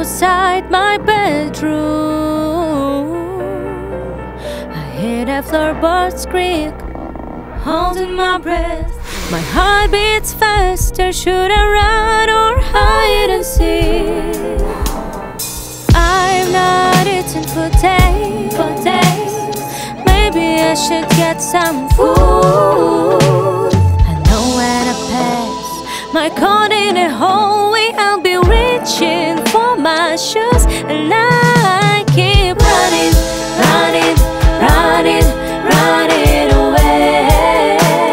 outside my bedroom. I hear the floorboards creak, holding my breath. My heart beats faster. Should I run or hide and seek? I've not eaten for days. Maybe I should get some food. I know when I pass my coat in a hallway, I'll be reaching for my shoes, and I keep running, running, running, running away.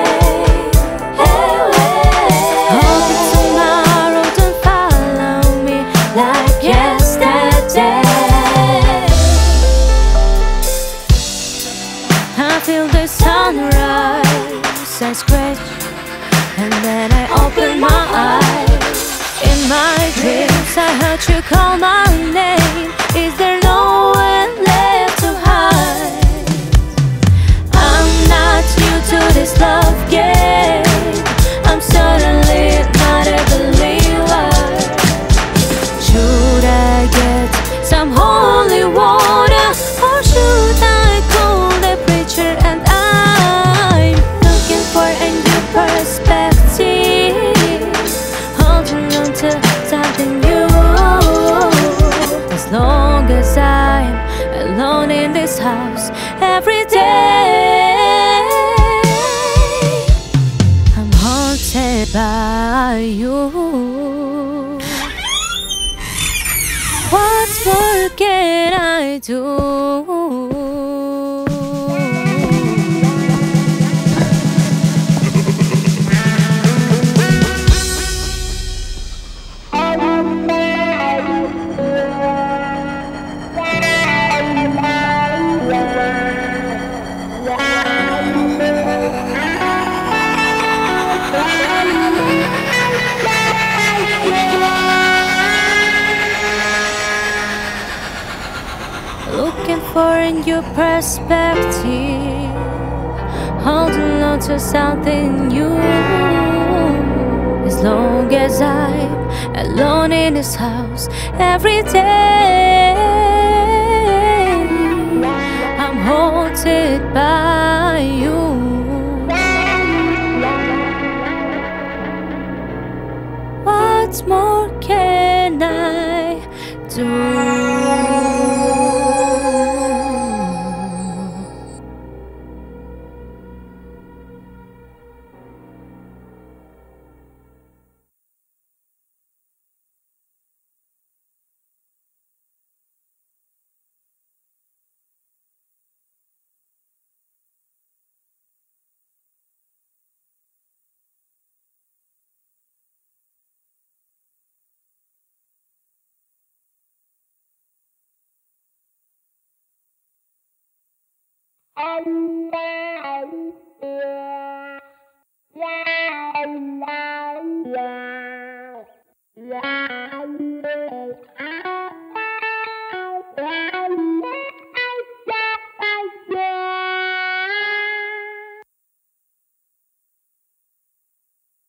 Hoping tomorrow don't follow me like yesterday. I feel the sunrise, I scratch, and then I open my eyes. In my dreams I heard you call my name. Is there nowhere left to hide? I'm not new to this love game. I'm certainly not a believer. Should I get some holy water, or should I call the preacher? And I'm looking for a new perspective, holding on to something new. As long as I'm alone in this house every day, I'm haunted by you. What more can I do? Looking for a new perspective, holding on to something new. As long as I'm alone in this house every day, I'm haunted by you. What more can I do?